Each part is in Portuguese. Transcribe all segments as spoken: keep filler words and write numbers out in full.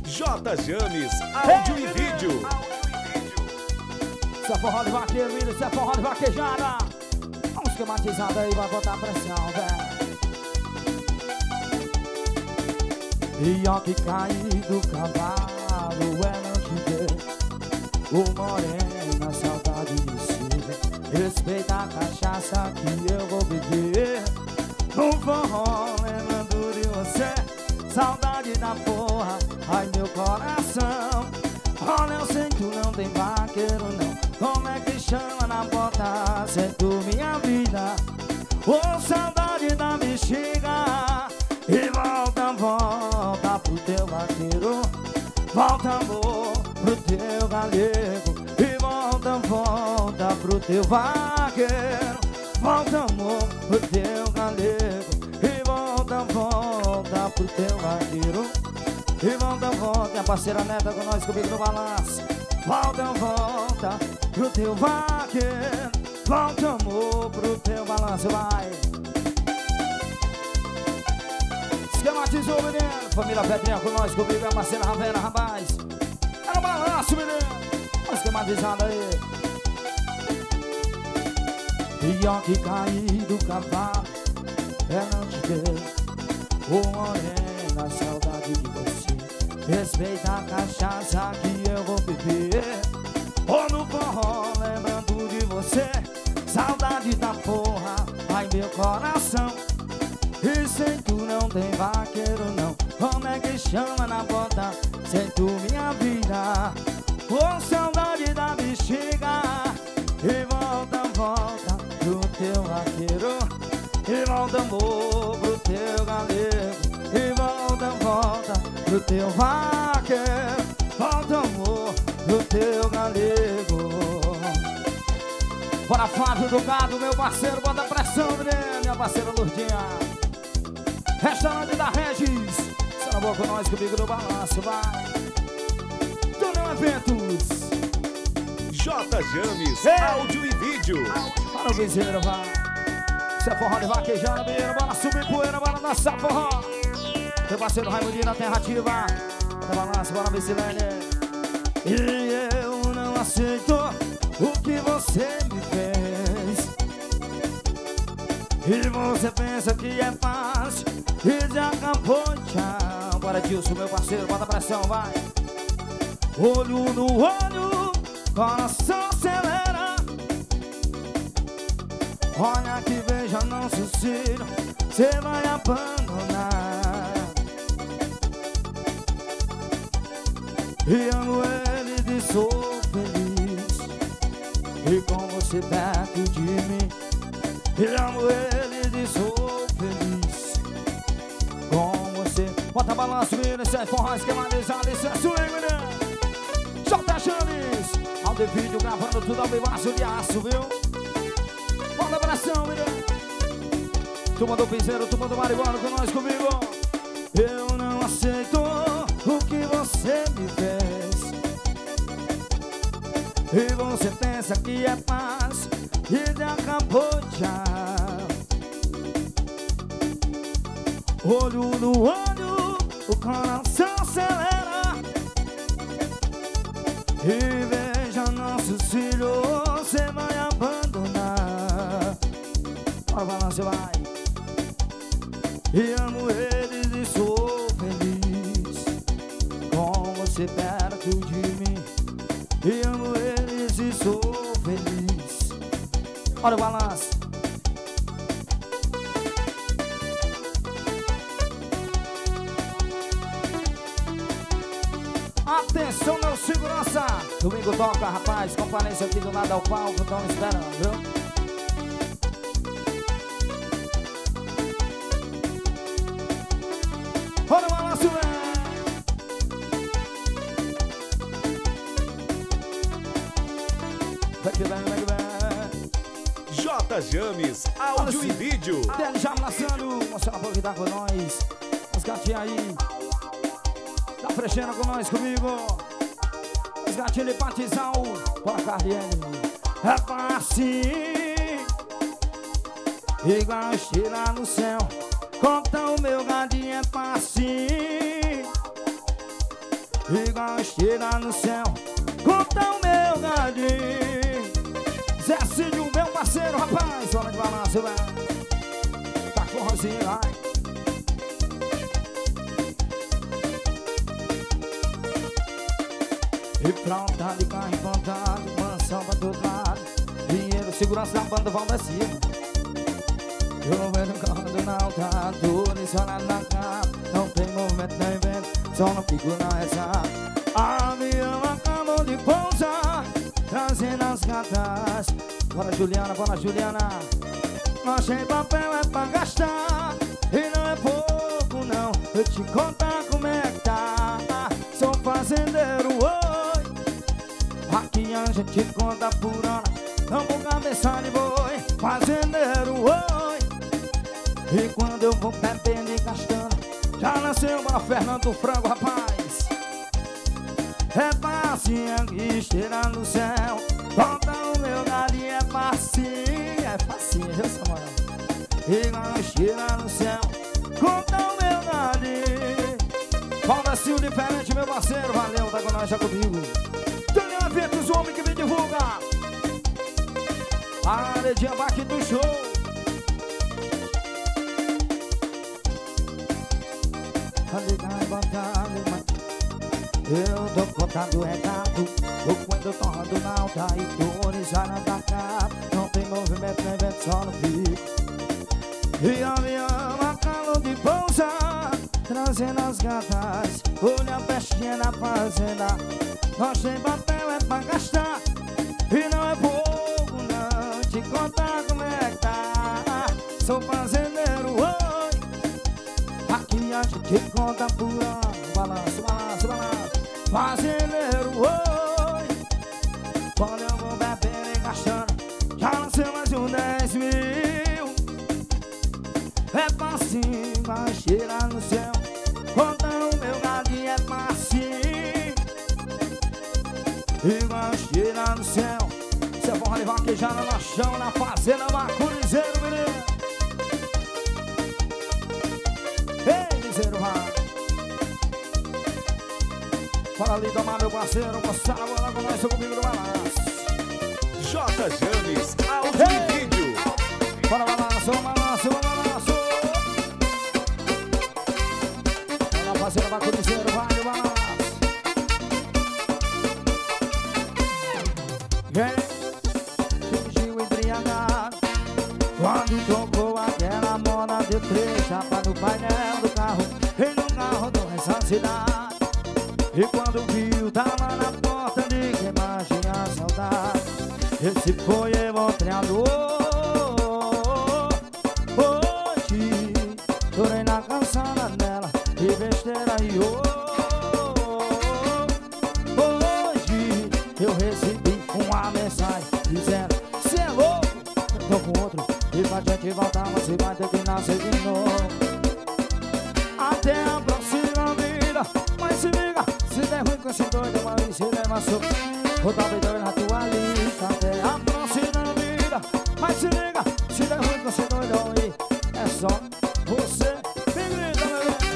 J James, áudio e vídeo. Isso é forró de vaqueiro, filho, isso é forró de vaquejada. Vamos esquematizada aí, vai botar pressão, velho. E ó que caí do cavalo, é não te ver. O morena, saudade de si. Respeita a cachaça que eu vou beber. No forró, lembrando de você. Saudade da porra, ai meu coração. Olha, eu sei que tu não tem vaqueiro não. Como é que chama na porta? Sei tu minha vida. Ô, oh, saudade da bexiga. E volta, volta pro teu vaqueiro. Volta, amor, pro teu galego. E volta, volta pro teu vaqueiro. Volta, amor, pro teu galego. E volta, volta pro teu vaqueiro. E volta, volta, minha parceira Neta com nós, comigo no balanço. Volta, volta pro teu vaqueiro. Volta, amor, pro teu balanço, vai. Esquematizou, menino. Família Pedrinha com nós, comigo, minha parceira Ravena, rapaz. É no balanço, menino. Olha esquematizado aí. E ó que caí do cavalo, é não te ver. Ô morena, saudade de você. Respeita a cachaça que eu vou beber. Ou no forró, lembrando de você. Saudade da porra, ai meu coração. E sem tu não tem vaqueiro não. Como é que chama na bota? Sem tu minha vida. Ô saudade da bexiga. E volta, volta pro teu vaqueiro. E volta, amor, pro teu galego. E volta, volta pro teu vaqueiro. Volta, amor, pro teu galego. Bora, Flávio do Gado, meu parceiro, bota pressão, menino. Minha parceira Lourdinha. Restaurante da Regis. Será boa com nós, comigo no balanço, vai. Túnel Eventos. J James, Ei. áudio e vídeo. Para o vizinho, vai. Isso é forró de vaquejando, menino. Bora subir poeira, bora dançar forró. Meu parceiro Raimundinho na terra ativa. Bora balança, bora Vicilene. E eu não aceito o que você me fez. E você pensa que é fácil e já acabou, tchau. Bora Dilson, meu parceiro, bota pressão, vai. Olho no olho, coração acelera. Olha que veja, não suicídio, cê vai abandonar. E amo ele e sou feliz. E com você perto de mim. E amo ele e sou feliz. Com você. Bota balanço, menino, isso é forró esquematizado, isso é swing, menino. J James, áudio e vídeo gravando tudo ao vivaço de aço, viu? Bota pressão, menino. Turma do piseiro, turma do marihuana com nós, comigo. Eu não aceito o que você me fez. E você pensa que é fácil e já acabou já. Olho no olho, o coração acelera. E veja nossos filhos, você vai abandonar. Bora, balança, vai. E amo eles e sou feliz. Com você perto de mim. E amo eles e sou feliz. Olha o balanço. Atenção, meu segurança. Domingo toca, rapaz. Comparência aqui do lado ao palco. Estão esperando, viu? Olha o balanço, velho. J James, áudio e vídeo. Dele já lançando. Mostrando por que tá com nós. As gatinhas aí. Tá frechando com nós, comigo. As gatinhas de Patizal. Bora, Carliene. É fácil. Igual estrela no céu. Conta o meu gadinho é fácil. igual estrela no céu. Conta o meu gadinho. Zé Cílio, meu parceiro, rapaz. Hora de balanço, velho. Tá com Rosinha, vai. E pronta de carro implantado, mansão pra todo lado. Dinheiro, segurança da banda, vão pra cima. Eu vou no carro do Nauta, tudo isolado na capa. Não tem movimento nem vento, só não fico na reza. Avião acabou de pousar, trazendo as gatas. Bora Juliana, bora Juliana. Nós sem papel é pra gastar, e não é pouco não. Eu te contar como é que tá. Sou fazendeiro, oi. Aqui a gente conta por hora, não com cabeça de boi. Fazendeiro, oi. E quando eu vou bebendo e gastando, já nasceu uma Fernando Frango, rapaz. É facinho aqui, esteira no céu. Conta o meu galinho, é facinho, é facinho, eu sou mano. Igual esteira no céu. Conta o meu galinho. Fala Sil diferente, meu parceiro. Valeu, tá com nós, já comigo. Daniel Eventos, o homem que me divulga. A Aredinha Baque do show. Eu tô contando o recado, ou quando eu tô rondo na alta e dores já não tá cá. Não tem movimento nem vento, só no fico. E a minha acabou de pousar, trazendo as gatas. Olha a pestinha na fazenda. Nós sem papel é pra gastar, e não é pouco não. Te contar como é que tá. Sou fazendeiro, oi. Aqui a gente conta por ano. Balanço, balanço, balanço. Fazendeiro, oi. Quando eu vou bebendo e gastando, já lancei mais um dez mil. É facinho, vai cheirar no céu. Conta o meu gadinho, é facinho, igual cheirar no céu. Cê é bom de vaquejada no chão, na fazenda Macurizeiro, menino. Ei, Lizeiro, vai. Fala ali, tomar meu parceiro, moçada, bora com nós, comigo no balanço. J James, áudio e vídeo. Bora balanço, balanço, balanço. Bora parceiro, Macurizeiro, vai no balanço. Vem, fingiu embriagado quando tocou aquela moda de três chapa no painel do carro, e no carro do essa cidade. E quando viu, tava na porta de quem mais tinha saudade. Esse foi eu, treinador. Hoje, chorei na calçada dela, que besteira e oh. Hoje, eu recebi uma mensagem dizendo: cê é louco, eu tô com outro, e pra gente voltar, você vai ter que nascer de novo. Até a próxima vida, mas se liga, se der ruim com esse doido, mãe, se leva soco. Vou dar doido na tua lista. Até a próxima vida, mas se liga, se der ruim com esse doido, aí é só você. Me grita, meu bem.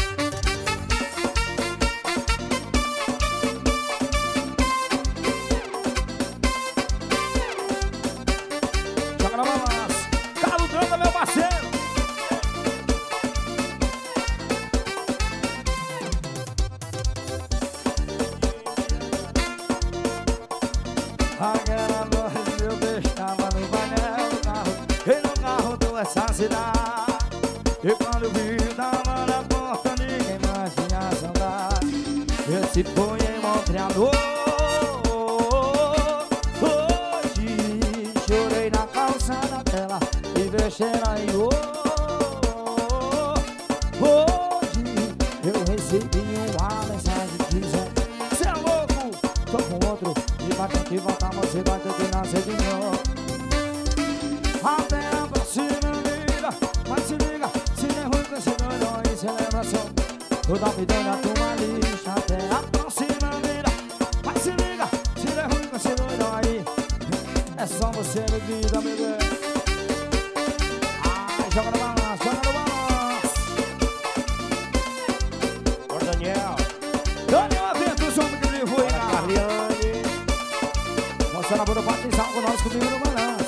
Joga na balança. Carlos Drama, meu parceiro. Aquela noite meu beijo estava no painel do carro, e no carro do essa cidade. E quando vi, tava na porta, ninguém mais tinha saudade. Esse foi em Montreal. Hoje chorei na calçada dela, e besteira e oh. Hoje eu recebi uma mensagem dizendo: cê é louco, tô com outro, e pra gente voltar, você vai ter que nascer de novo. Até a próxima vida, mas se liga, se der ruim com esse doido, aí cê lembra só. Vou dar me dando a tua lista. Até a próxima vida, mas se liga, se der ruim com esse doido, aí é só você, bebida, bebê. Ai, joga no balanço, joga no balanço. Bora, Daniel. Daniel, Dançando a bunda, bate salva, nós comigo no balão.